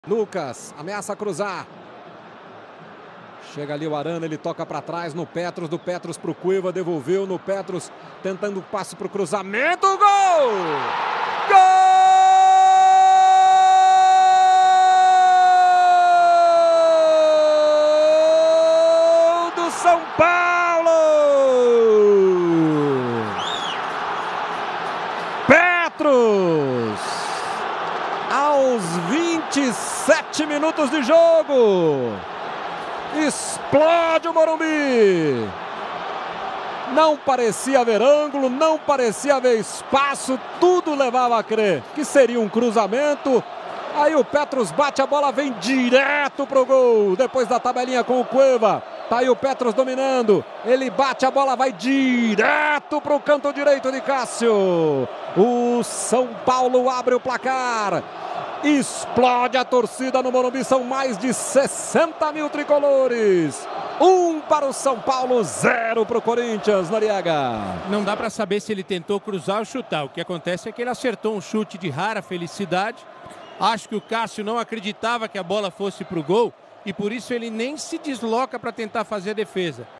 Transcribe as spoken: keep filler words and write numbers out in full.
Lucas ameaça cruzar. Chega ali o Arana, ele toca para trás no Petros, do Petros para o Cueva, devolveu no Petros, tentando o passe para o cruzamento, gol! Gol do São Paulo! Petros! Aos vinte e sete minutos de jogo! Explode o Morumbi! Não parecia haver ângulo, não parecia haver espaço, tudo levava a crer que seria um cruzamento. Aí o Petros bate, a bola vem direto pro gol, depois da tabelinha com o Cueva. Tá aí o Petros dominando, ele bate, a bola vai direto pro canto direito de Cássio. O São Paulo abre o placar. Explode a torcida no Morumbi, são mais de sessenta mil tricolores. Um para o São Paulo, zero para o Corinthians, Noriega. Não dá para saber se ele tentou cruzar ou chutar. O que acontece é que ele acertou um chute de rara felicidade. Acho que o Cássio não acreditava que a bola fosse para o gol e por isso ele nem se desloca para tentar fazer a defesa.